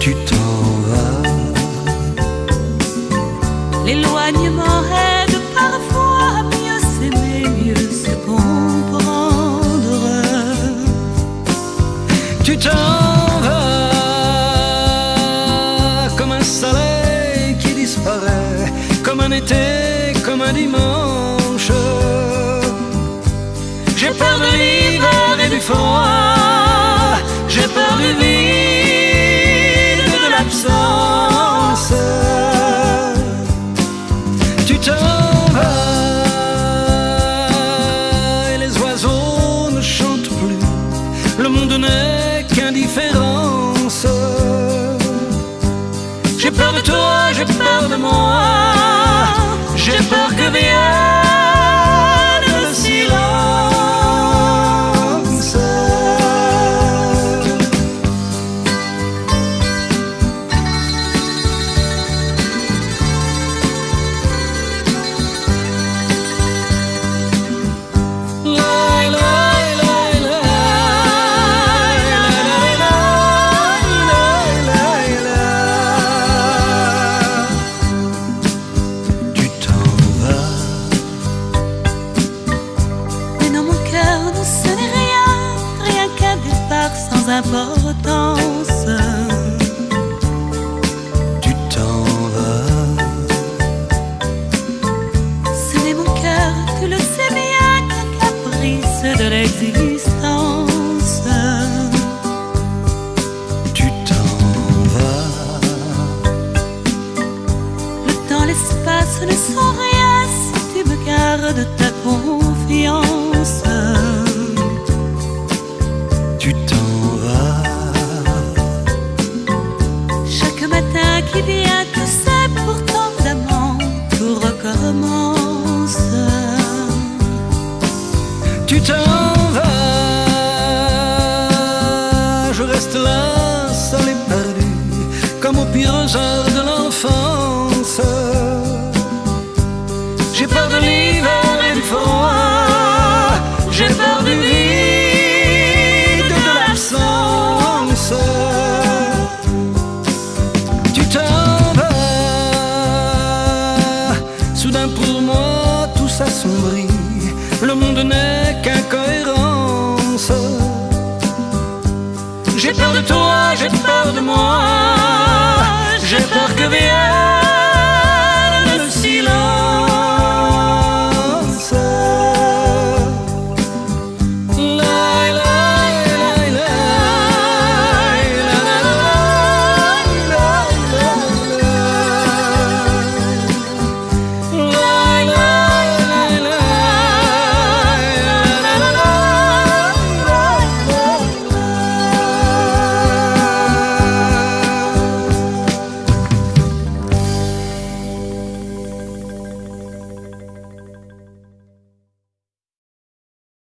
tu t'en vas. L'éloignement aide parfois à mieux s'aimer, mieux se comprendre. Tu t'en vas comme un soleil qui disparaît, comme un été, comme un dimanche. J'ai peur de l'hiver et du froid, j'ai peur du vide, de l'absence. Tu t'en vas et les oiseaux ne chantent plus, le monde n'est qu'indifférence. J'ai peur de toi, j'ai peur de moi, j'ai peur que vienne le silence. Sans importance, tu t'en vas. ce n'est mon cœur, tu le sais bien, qu'un caprice de l'existence. Tu t'en vas. Le temps, l'espace ne sont rien si tu me gardes ta confiance. Tu t'en vas. Chaque matin qui vient, tout ça